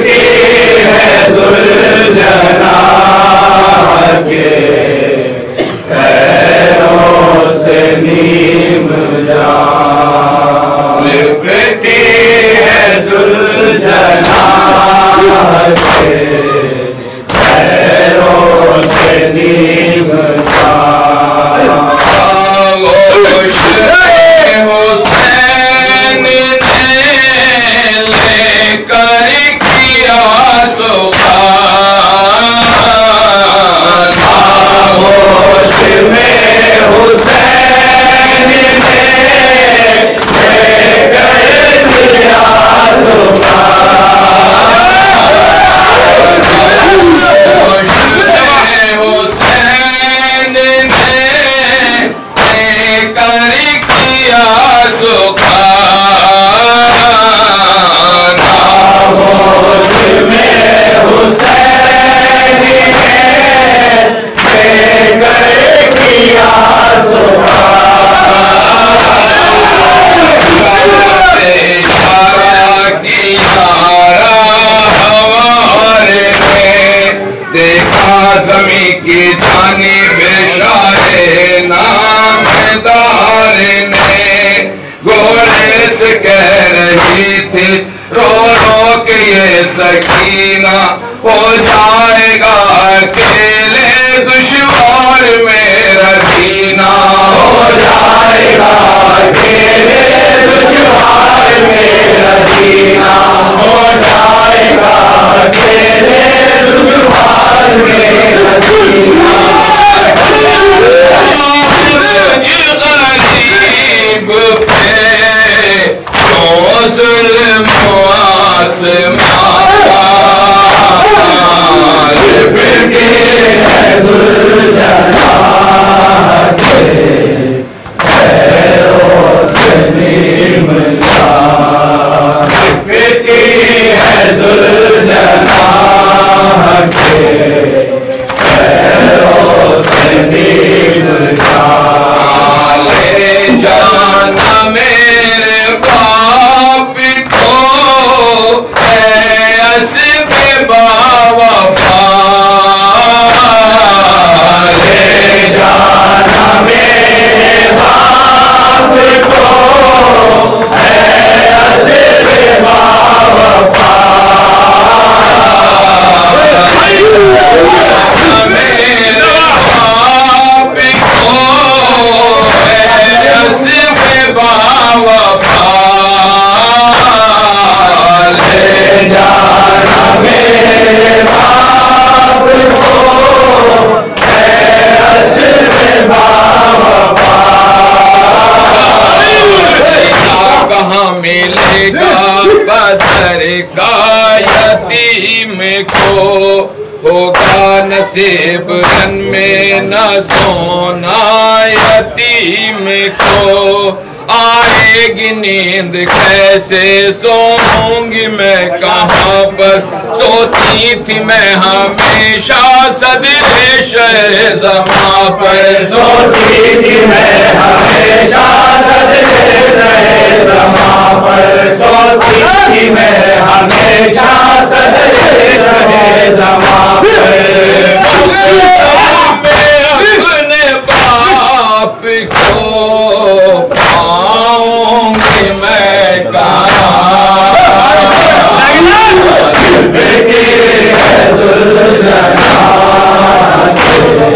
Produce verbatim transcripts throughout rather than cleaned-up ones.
लिपटी है दुल्हना के पैरों से नीम जान, लिपटी है दुल्हना के पैरों से नीम जान। खामोश हुसैन ने लेकर किया सुभान, खामोश में हुसैन ने लेकर किया सुभान, खामोश में हुसैन ने लेकर किया सुभान, खामोश में हुसैन ने लेकर किया सुभान। इशारा किया हमारे ने देखा ज़मीं की जानिब इशारे नामदार ने, घोड़े से कह रही थी रो रो के ये सकीना, हो जाएगा अकेले दुश्वार मेरा जीना, हो जाएगा अकेले दुश्वार मेरा जीना, हो जाएगा अकेले दुश्वार मेरा जीना। गरीब पे क्यों जुल्म आसमान, लिपटी है दुल्हना के पैरों से नीम जान, लिपटी है दुल्हना के पैरों से नीम जान। ले जाना मेरे बाप को है असबे बावफा, ले जाना मेरे बाप को है असबे बावफा, मेरे बाप को है असबे बावफा, ले जाना मेरे बाप को है असबे बावफा। कहाँ मिलेगा बदर का यतीम को, होगा नसीब रन में न सोना यतीम को, आएगी नींद कैसे सोऊंगी मैं कहाँ पर, सोती थी मैं हमेशा सदरे शहज़मा पर, सोती थी मैं हमेशा सदरे शहज़मा पर, सोती थी मैं हमेशा सदरे शहज़मा पर। अपने बाप को पाऊंगी मैं कहाँ, लिपटी है दुल्हना के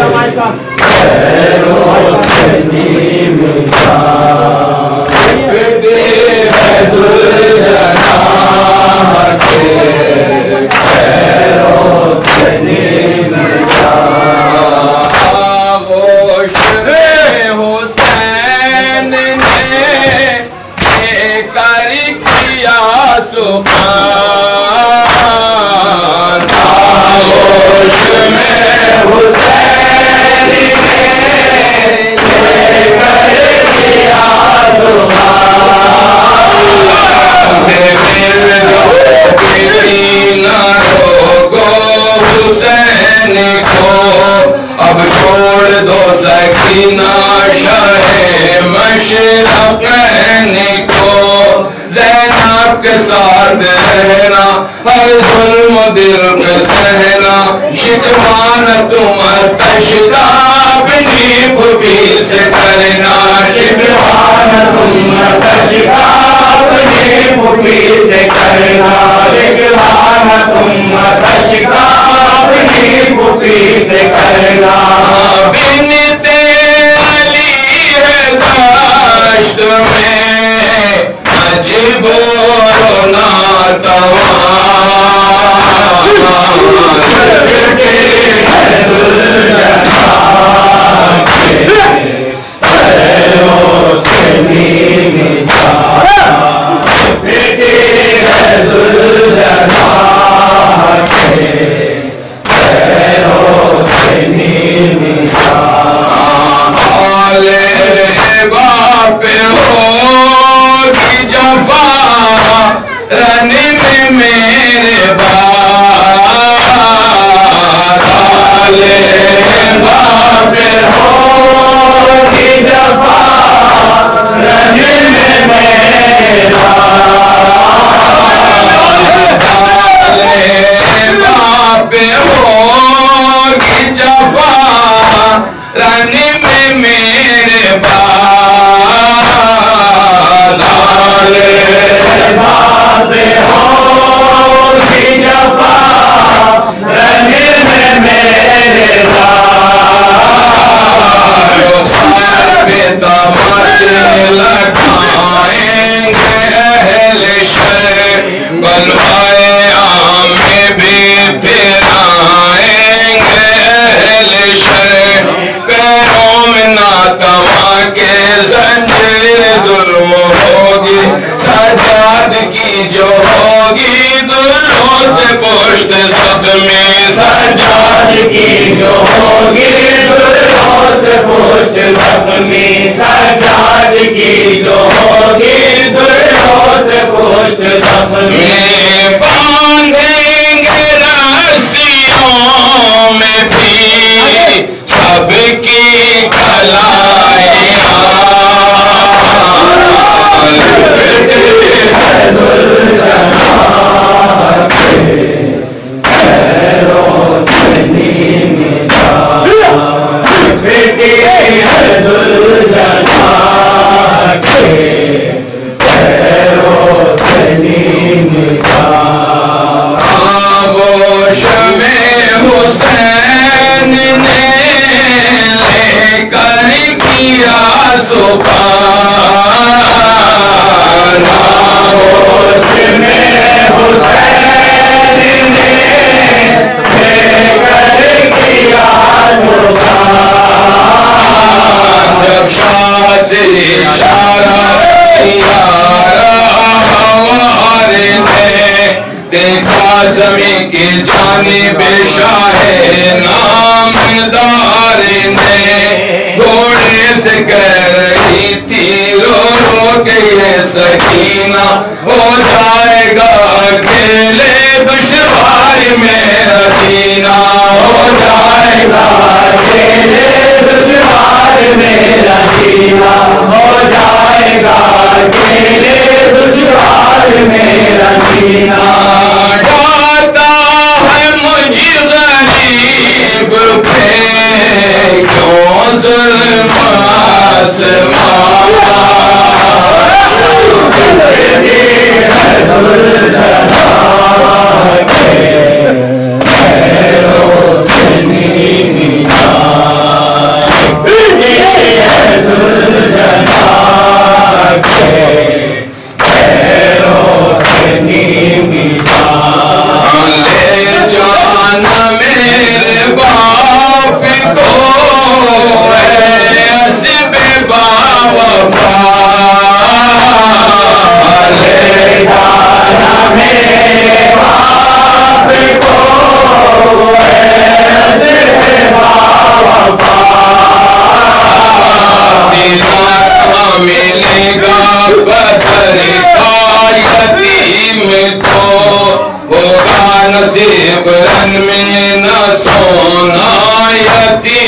पैरों से नीम जान, लिपटी है दुल्हना के पैरों से नीम जान। खामोश में हुसैन ने लेकर किया सुभान, खामोश में हुसैन ने लेकर किया सुभान। मेरे न रोको हुसैन को, अब छोड़ दो सकीना शाहे मशरक़ैन को, ज़ैनब के साथ रहना, हर जुल्म दिल पे सहना, शिकवान तुम तशका अपनी फूफी से करना, शिकवान तुम तशका अपनी फूफी से करना, शिकवान तुम तशका अपनी फूफी से करना। बिनते अली है दाश्त में मजबूर ना तवा, जो होगी दुल्हों से पुष्ट ज़ख्मी, सजाद की जो होगी दुल्हों से पुष्ट ज़ख्मी, सजाद की जो होगी दुल्हों से पुष्ट ज़ख्मी। बांधेंगे रस्सियों में भी सबकी कलाइयाँ, ज़मीं की जानिब शाहे नामदार ने घोड़े से कह रही थी रो रो के ये सकीना, हो जाएगा अकेले दुश्वार मेरा जीना, हो जाएगा अकेले दुश्वार मेरा जीना, हो जाएगा अकेले दुश्वार मेरा जीना। क्यों ज़ुल्म नसीब रन में न सोना यतीम